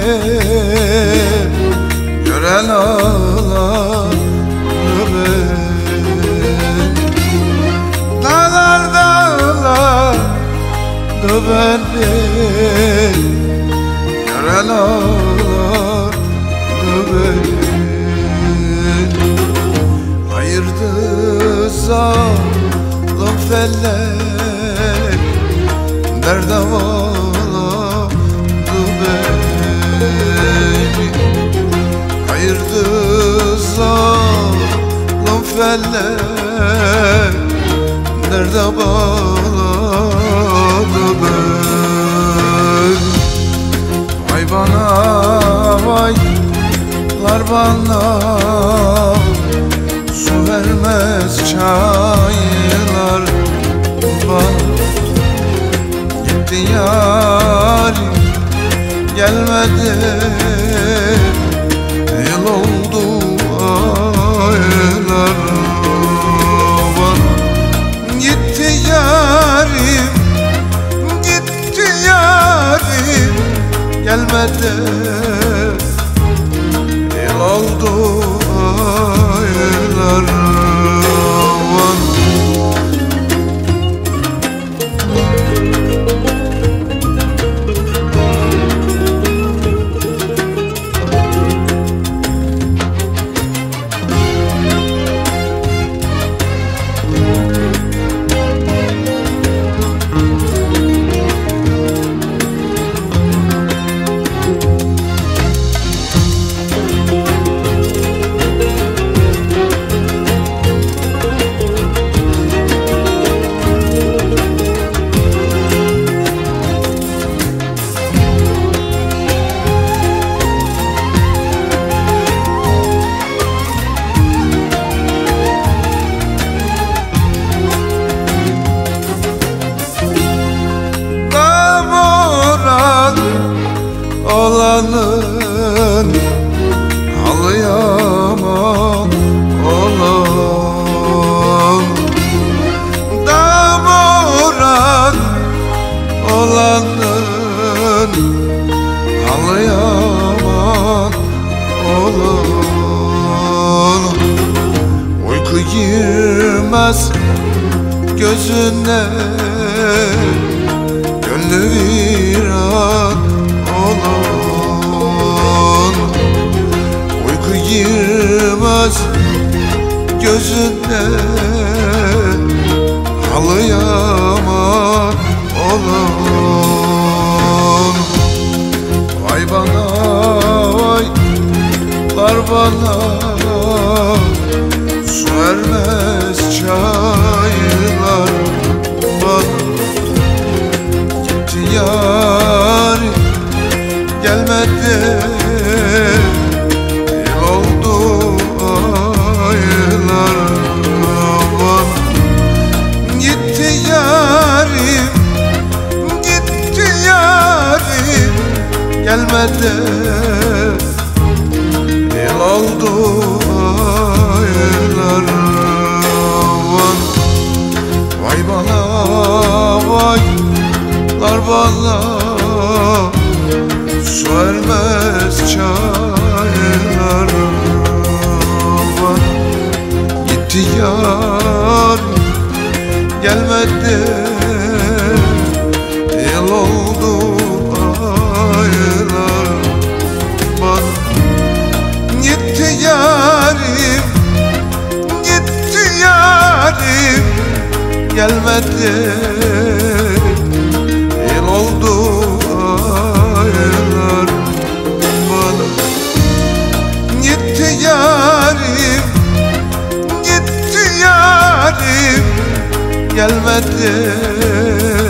gören ağlar dağlar dağlar da beni gören ağlar da beni ayırdı zalim felek derde bağladı beni ayırdı zalim felek derde bağladı beni vay bana vaylar bana su vermez çaylar bana gitti yarim gelmedi yıl oldu aylar bana gitti yarim gelmedi yıl oldu aylar bana olanın ağlayamam olan da moran olanın ağlayamam olan uyku girmez gözüne gönlü viran olan uyku girmez gözüne ağlayamam olan vay bana vaylar bana su vermez çaylar bana gitti yarim gelmedi yıl oldu aylar bana gitti yarim gelmedi yıl oldu aylar bana vay bana vaylar bana su vermez çaylar bana gitti yarim gelmedi yıl oldu aylar bana gitti yarim gelmedi yıl oldu aylar bana gitti yarim gelmedi